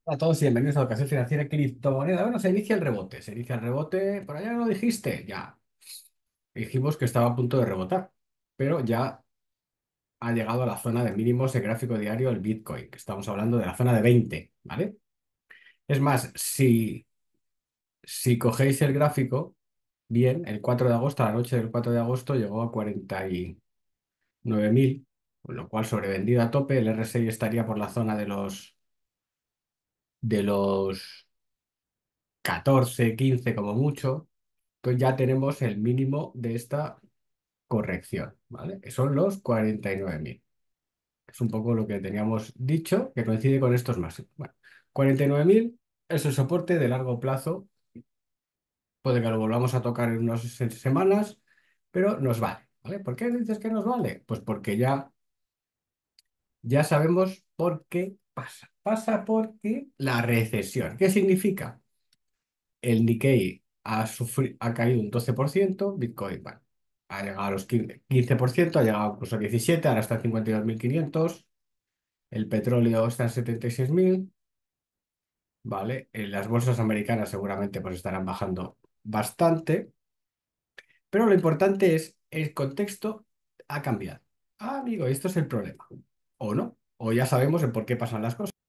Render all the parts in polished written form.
Hola a todos y bienvenidos a Educación Financiera y Criptomoneda. Bueno, se inicia el rebote, por allá lo dijiste, ya. Dijimos que estaba a punto de rebotar, pero ya ha llegado a la zona de mínimos de gráfico diario el Bitcoin, que estamos hablando de la zona de 20, ¿vale? Es más, si cogéis el gráfico, bien, el 4 de agosto, a la noche del 4 de agosto, llegó a 49.000, con lo cual sobrevendido a tope, el RSI estaría por la zona de los 14, 15 como mucho. Entonces ya tenemos el mínimo de esta corrección, ¿vale? Que son los 49.000. Es un poco lo que teníamos dicho, que coincide con estos máximos. Bueno, 49.000 es el soporte de largo plazo. Puede que lo volvamos a tocar en unas semanas, pero nos vale, ¿vale? ¿Por qué dices que nos vale? Pues porque ya sabemos por qué pasa. Pasa porque la recesión. ¿Qué significa? El Nikkei ha caído un 12%, Bitcoin, bueno, ha llegado a los 15%, ha llegado incluso a 17, ahora está en 52.500, el petróleo está en 76.000, ¿vale? Las bolsas americanas seguramente pues estarán bajando bastante, pero lo importante es el contexto ha cambiado. Ah, amigo, esto es el problema. O no, o ya sabemos el por qué pasan las cosas.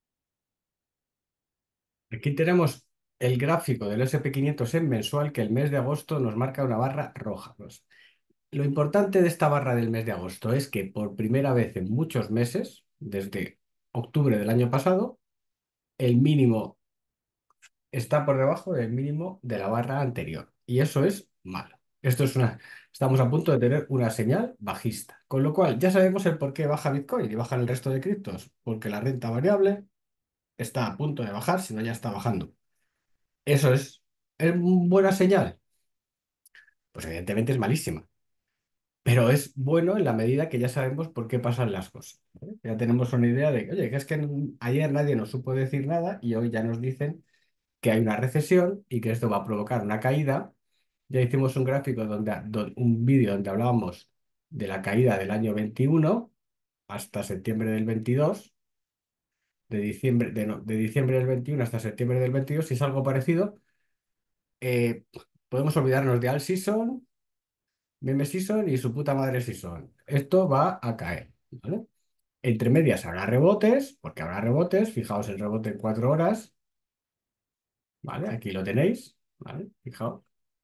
Aquí tenemos el gráfico del S&P 500 en mensual que el mes de agosto nos marca una barra roja. Lo importante de esta barra del mes de agosto es que por primera vez en muchos meses, desde octubre del año pasado, el mínimo está por debajo del mínimo de la barra anterior. Y eso es malo. Estamos a punto de tener una señal bajista. Con lo cual, ya sabemos el por qué baja Bitcoin y bajan el resto de criptos. Porque la renta variable está a punto de bajar, si no ya está bajando. Eso es buena señal. Pues evidentemente es malísima. Pero es bueno en la medida que ya sabemos por qué pasan las cosas, ¿vale? Ya tenemos una idea de, oye, que es que ayer nadie nos supo decir nada y hoy ya nos dicen que hay una recesión y que esto va a provocar una caída. Ya hicimos un gráfico un vídeo donde hablábamos de la caída del año 21 hasta septiembre del 22, de diciembre del 21 hasta septiembre del 22. Si es algo parecido, eh, podemos olvidarnos de All Season, Meme Season y su puta madre Season. Esto va a caer, ¿vale? Entre medias habrá rebotes, porque habrá rebotes. Fijaos el rebote en 4 horas, ¿vale? Aquí lo tenéis, ¿vale? Fijaos.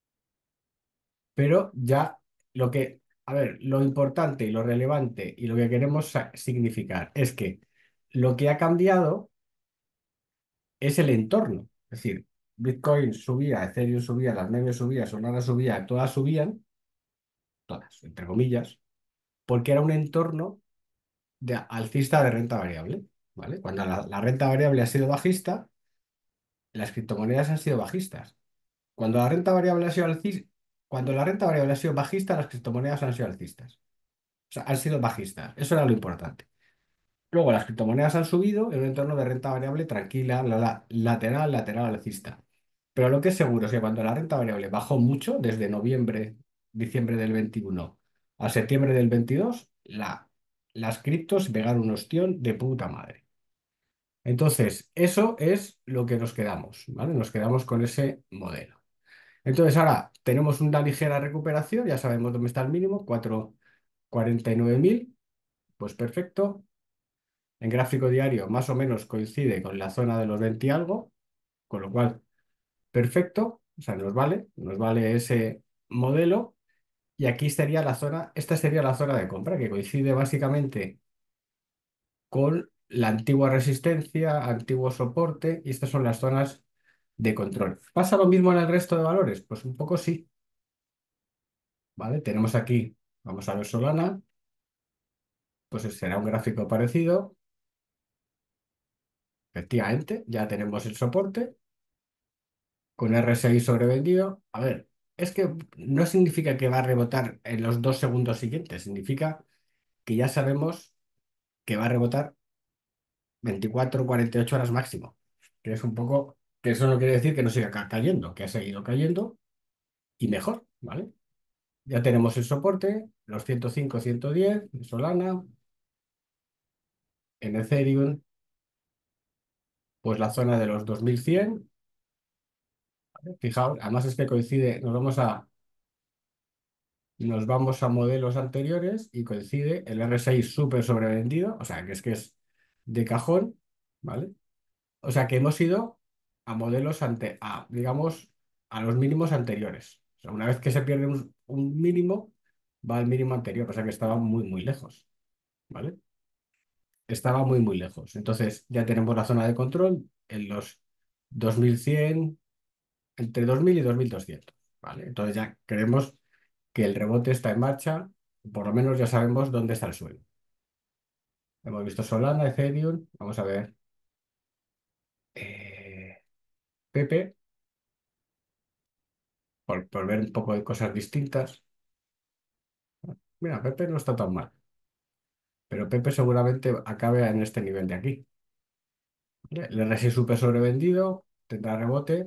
Pero ya a ver, lo importante y lo relevante y lo que queremos significar es que lo que ha cambiado es el entorno. Es decir, Bitcoin subía, Ethereum subía, las memes subían, Solana subía, todas subían, todas, entre comillas, porque era un entorno de alcista de renta variable, ¿vale? Cuando la renta variable ha sido bajista, las criptomonedas han sido bajistas. Cuando la renta variable ha sido cuando la renta variable ha sido bajista, las criptomonedas han sido alcistas. O sea, han sido bajistas. Eso era lo importante. Luego las criptomonedas han subido en un entorno de renta variable tranquila, lateral, lateral, alcista. Pero lo que es seguro es que cuando la renta variable bajó mucho, desde noviembre, diciembre del 21 a septiembre del 22, las criptos pegaron un ostión de puta madre. Entonces, eso es lo que nos quedamos, ¿vale? Nos quedamos con ese modelo. Entonces ahora tenemos una ligera recuperación, ya sabemos dónde está el mínimo, 49.000, pues perfecto. En gráfico diario más o menos coincide con la zona de los 20 y algo, con lo cual perfecto, o sea, nos vale ese modelo. Y aquí estaría esta sería la zona de compra, que coincide básicamente con la antigua resistencia, antiguo soporte, y estas son las zonas de control. ¿Pasa lo mismo en el resto de valores? Pues un poco sí, ¿vale? Tenemos aquí, vamos a ver Solana, pues será un gráfico parecido. Efectivamente, ya tenemos el soporte con RSI sobrevendido. A ver, es que no significa que va a rebotar en los 2 segundos siguientes, significa que ya sabemos que va a rebotar 24, 48 horas máximo, que es un poco, que eso no quiere decir que no siga cayendo, que ha seguido cayendo y mejor, ¿vale? Ya tenemos el soporte, los 105, 110 en Solana, en Ethereum. pues la zona de los 2100. Fijaos, además es que coincide, nos vamos a modelos anteriores y coincide el RSI súper sobrevendido, o sea, que es de cajón, ¿vale? O sea, que hemos ido a modelos digamos, a los mínimos anteriores. O sea, una vez que se pierde un mínimo, va al mínimo anterior, o sea que estaba muy, muy lejos, ¿vale? Estaba muy, muy lejos. Entonces, ya tenemos la zona de control en los 2100, entre 2000 y 2200, ¿vale? Entonces ya creemos que el rebote está en marcha, por lo menos ya sabemos dónde está el suelo. Hemos visto Solana, Ethereum, vamos a ver eh, Pepe, por ver un poco de cosas distintas. Mira, Pepe no está tan mal, pero Pepe seguramente acabe en este nivel de aquí. ¿Vale? El RSI súper sobrevendido, tendrá rebote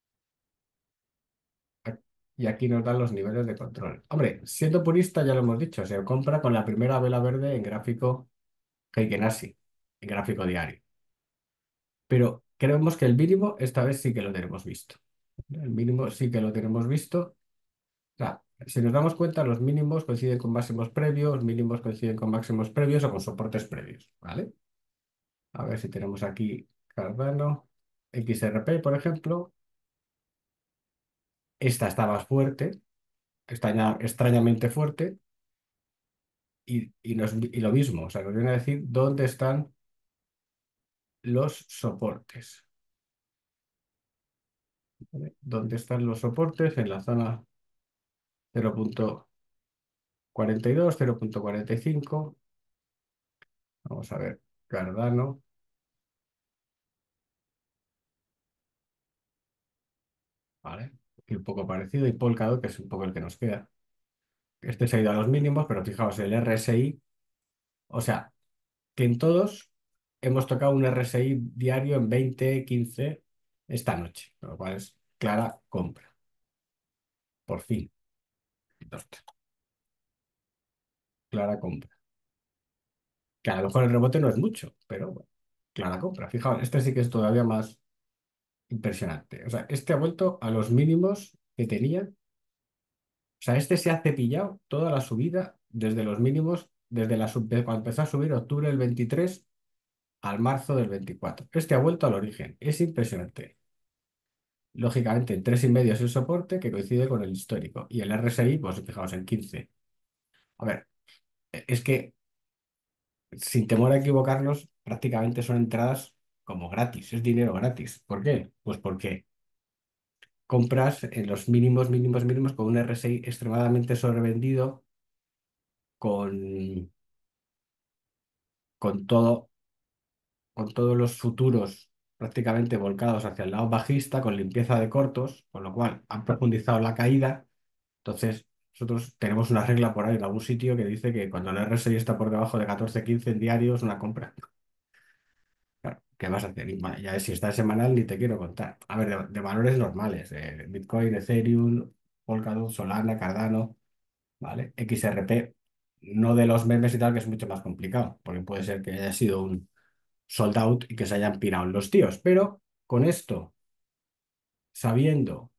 y aquí nos dan los niveles de control. Hombre, siendo purista, ya lo hemos dicho, se compra con la primera vela verde en gráfico Heiken Ashi, en gráfico diario. Pero creemos que el mínimo esta vez sí que lo tenemos visto. El mínimo sí que lo tenemos visto. O sea, si nos damos cuenta, los mínimos coinciden con máximos previos, mínimos coinciden con máximos previos o con soportes previos, ¿vale? A ver si tenemos aquí Cardano, XRP, por ejemplo. Esta está más fuerte, está ya extrañamente fuerte y lo mismo, o sea, nos viene a decir dónde están los soportes. ¿Vale? ¿Dónde están los soportes? En la zona 0,42, 0,45. Vamos a ver, Cardano, ¿vale? Y un poco parecido, y Polkadot, que es un poco el que nos queda. Este se ha ido a los mínimos, pero fijaos, el RSI, o sea, que en todos hemos tocado un RSI diario en 20, 15 esta noche, lo cual es clara compra, por fin. Entonces, clara compra. Que a lo mejor el rebote no es mucho, pero bueno, clara compra. Fijaos, este sí que es todavía más impresionante. O sea, este ha vuelto a los mínimos que tenía. O sea, este se ha cepillado toda la subida desde los mínimos, de cuando empezó a subir octubre del 23 al marzo del 24. Este ha vuelto al origen. Es impresionante. Lógicamente, en 3,5 es el soporte que coincide con el histórico. Y el RSI, pues fijaos, en 15. A ver, es que sin temor a equivocarnos, prácticamente son entradas como gratis, es dinero gratis. ¿Por qué? Pues porque compras en los mínimos, mínimos, mínimos con un RSI extremadamente sobrevendido, con, con todo, con todos los futuros prácticamente volcados hacia el lado bajista, con limpieza de cortos, con lo cual han profundizado la caída. Entonces, nosotros tenemos una regla por ahí en algún sitio que dice que cuando el RSI está por debajo de 14,15 en diario es una compra. Claro, ¿qué vas a hacer? Y ya si está semanal ni te quiero contar. A ver, de valores normales, Bitcoin, Ethereum, Polkadot, Solana, Cardano, ¿vale? XRP, no de los memes y tal, que es mucho más complicado, porque puede ser que haya sido un sold out y que se hayan pirado los tíos. Pero con esto, sabiendo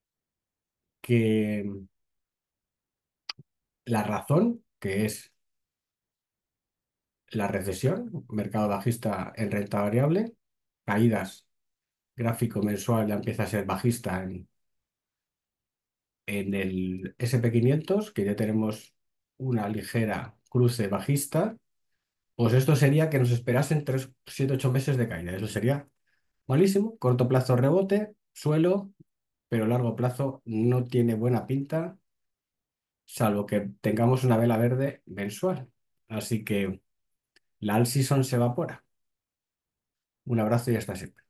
que la razón, que es la recesión, mercado bajista en renta variable, caídas, gráfico mensual ya empieza a ser bajista en el SP 500, que ya tenemos una ligera cruce bajista, pues esto sería que nos esperasen 3, 7, 8 meses de caída. Eso sería malísimo. Corto plazo rebote, suelo, pero largo plazo no tiene buena pinta, salvo que tengamos una vela verde mensual. Así que la all season se evapora. Un abrazo y hasta siempre.